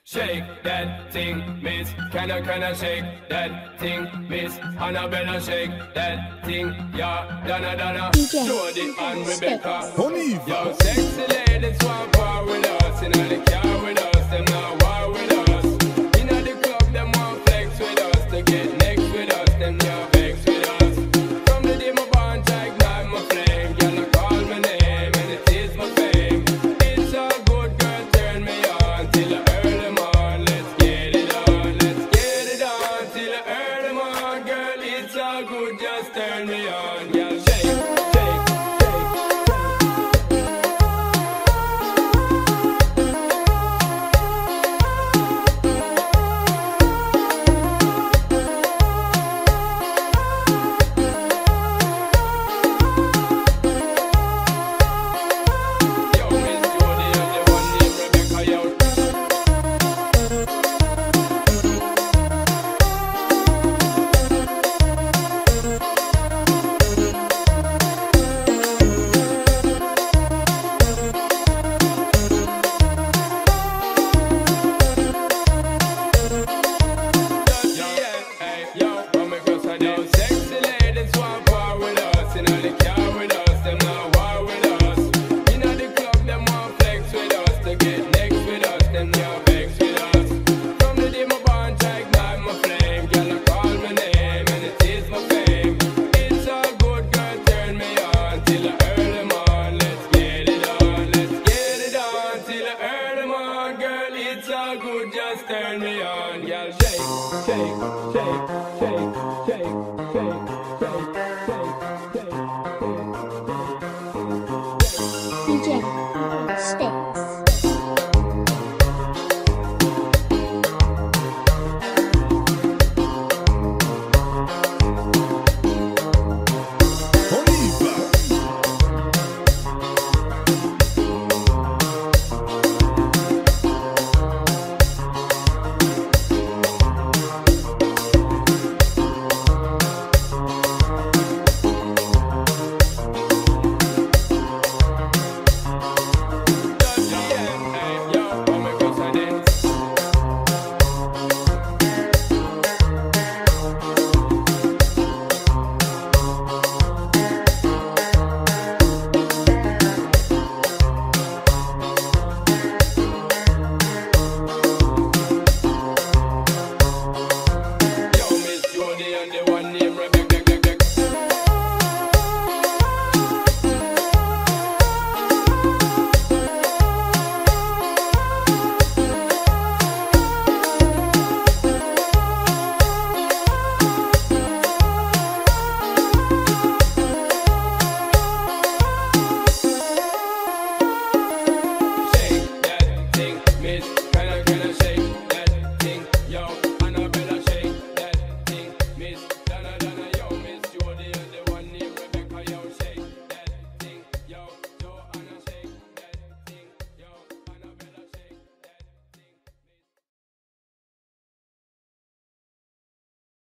Shake that thing, miss. Can I shake that thing, miss? Annabella, shake that thing, yeah. Donna, Jody and Rebecca. Yo, sexy ladies want war with us. In the car with us, them not war with us. In the club, them want flex with us. To get next with us, them not vex with us. From the day my bond, I ignite my flame. Girl, I call my name and it is my fame. It's a good girl, turn me on till I early morning. Let's get it on till I early morning. Girl, it's all good, just turn me on. Girl, shake, shake, shake. Good, just turn me on, girl. Shake, shake, shake, shake, shake, shake.